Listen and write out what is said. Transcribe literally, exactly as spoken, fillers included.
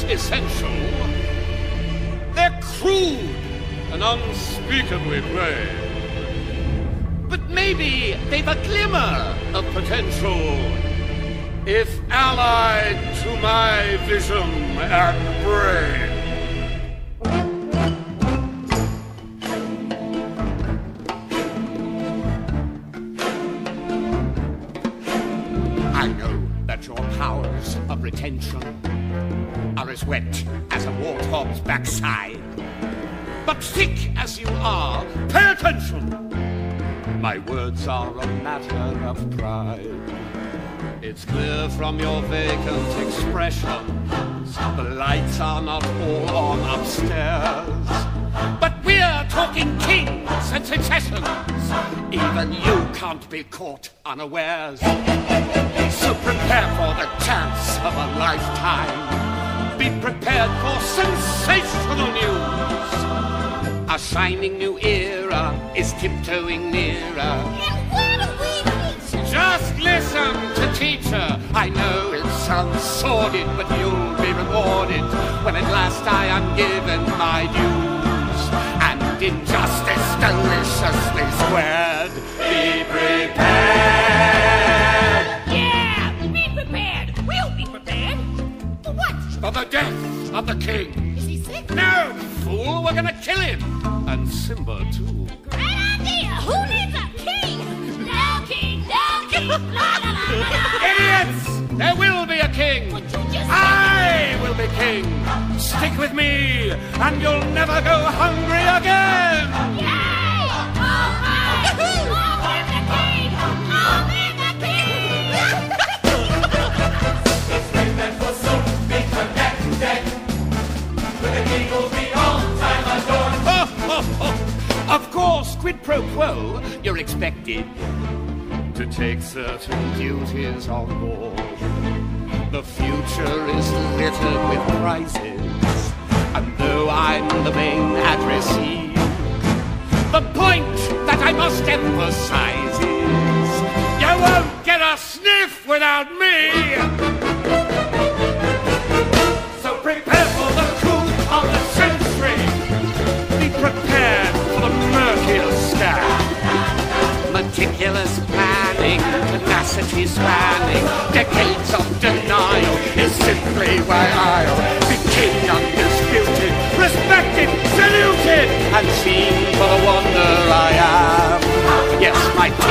essential. They're crude and unspeakably brave. But maybe they've a glimmer of potential if allied to my vision and brain. I know that your powers of retention are as wet as a warthog's backside. But thick as you are, pay attention. My words are a matter of pride. It's clear from your vacant expressions the lights are not all on upstairs. But we're talking kings and successions. Even you can't be caught unawares. So prepare for the chance of a lifetime. Be prepared for sensational news. A shining new era is tiptoeing nearer. And where do we meet? Just listen to teacher. I know it sounds sordid, but you'll be rewarded when at last I am given my dues. And injustice deliciously squared. Be prepared. Yeah, be prepared. We'll be prepared. For what? For the death of the king. Is he sick? No, fool, we're gonna kill him. And Simba, too. Great idea. Who needs a king? No king, no king. La, la, la, la, la. Idiots! There will be a king. But you just I will be king. Stick with me, and you'll never go hungry again. Yay! All right. Long live the king. Long live the king. It's great that we'll soon be connected. With the king will be all time adored. Ho, ho, ho. Of course, quid pro quo, you're expected to take certain duties on board. The future is littered with prizes, and though I'm the main addressee, the point that I must emphasize is you won't get a sniff without me. So prepare for the coup of the century. Be prepared for the murkiest stab. Meticulous planning, tenacity spanning, decades of denial is simply why I'll be king undisputed, respected, saluted, and seen for the wonder I am. Yes, my